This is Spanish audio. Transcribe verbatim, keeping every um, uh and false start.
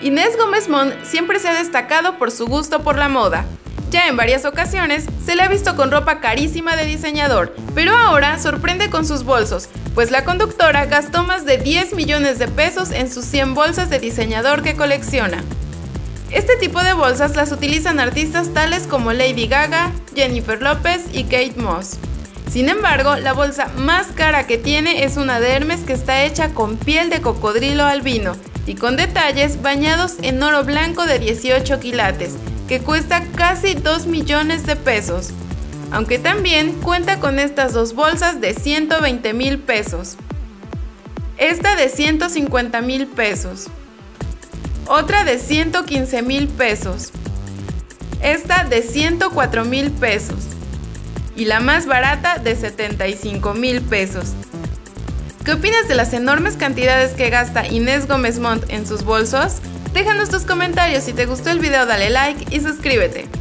Inés Gómez Mont siempre se ha destacado por su gusto por la moda. Ya en varias ocasiones se le ha visto con ropa carísima de diseñador, pero ahora sorprende con sus bolsos, pues la conductora gastó más de diez millones de pesos en sus cien bolsas de diseñador que colecciona. Este tipo de bolsas las utilizan artistas tales como Lady Gaga, Jennifer López y Kate Moss. Sin embargo, la bolsa más cara que tiene es una de Hermes que está hecha con piel de cocodrilo albino y con detalles bañados en oro blanco de dieciocho quilates, que cuesta casi dos millones de pesos, aunque también cuenta con estas dos bolsas de ciento veinte mil pesos, esta de ciento cincuenta mil pesos, otra de ciento quince mil pesos, esta de ciento cuatro mil pesos y la más barata de setenta y cinco mil pesos. ¿Qué opinas de las enormes cantidades que gasta Inés Gómez Mont en sus bolsos? Déjanos tus comentarios, si te gustó el video dale like y suscríbete.